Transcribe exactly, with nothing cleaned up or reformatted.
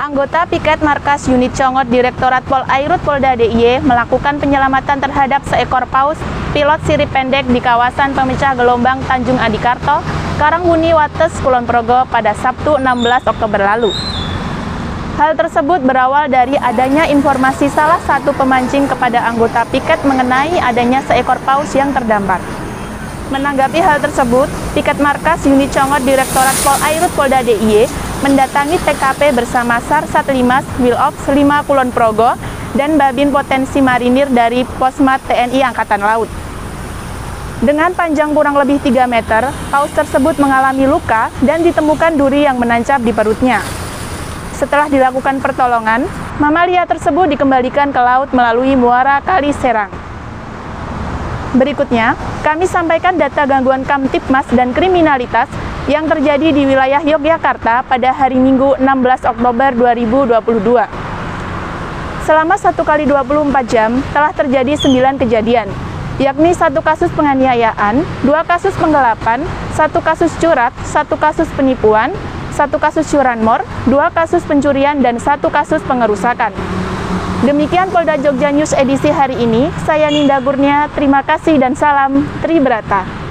Anggota piket markas unit Congot Direktorat Polairut Polda D I Y melakukan penyelamatan terhadap seekor paus pilot sirip pendek di kawasan pemecah gelombang Tanjung Adikarto, Karanghuni, Wates, Kulon Progo pada Sabtu enam belas Oktober lalu. Hal tersebut berawal dari adanya informasi salah satu pemancing kepada anggota piket mengenai adanya seekor paus yang terdampar. Menanggapi hal tersebut, piket markas unit Congot Direktorat Polairut Polda D I Y mendatangi T K P bersama SAR Satlimas Wilops lima Kulon Progo dan Babin Potensi Marinir dari Posmat T N I Angkatan Laut. Dengan panjang kurang lebih tiga meter, paus tersebut mengalami luka dan ditemukan duri yang menancap di perutnya. Setelah dilakukan pertolongan, mamalia tersebut dikembalikan ke laut melalui muara Kali Serang. Berikutnya, kami sampaikan data gangguan Kamtibmas dan kriminalitas yang terjadi di wilayah Yogyakarta pada hari Minggu enam belas Oktober dua ribu dua puluh dua. Selama satu kali dua puluh empat jam telah terjadi sembilan kejadian, yakni satu kasus penganiayaan, dua kasus penggelapan, satu kasus curat, satu kasus penipuan, satu kasus curanmor, dua kasus pencurian, dan satu kasus pengerusakan. Demikian Polda Jogja News edisi hari ini. Saya Ninda Gurnia, terima kasih dan salam Tribrata.